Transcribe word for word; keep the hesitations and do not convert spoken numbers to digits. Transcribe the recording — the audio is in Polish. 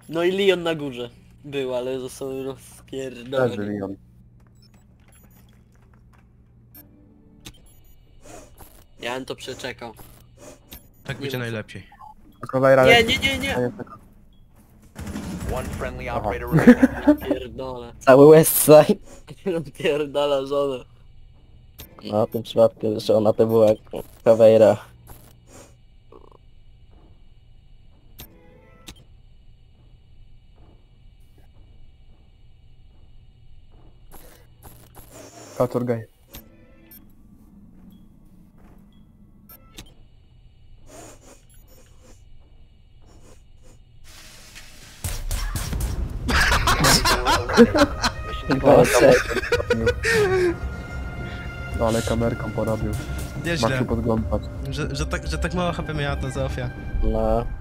No i Leon na górze był, ale został rozpierdolony. Leży Leon. Ja bym to przeczekał. Tak Nie będzie ma co. najlepiej. Kowajra Nie, leży. nie, nie, nie! One friendly Aha. operator remaining. Pierdolę. Cały Westside. Pierdala żonę. No, tym przypadku, że ona to była Caveira. Kaczor gej. Westside. No ale kamerką porobił. Nieźle. Masz tu podglądać. Że, że, tak, że tak mało H P miała ta Zofia. No.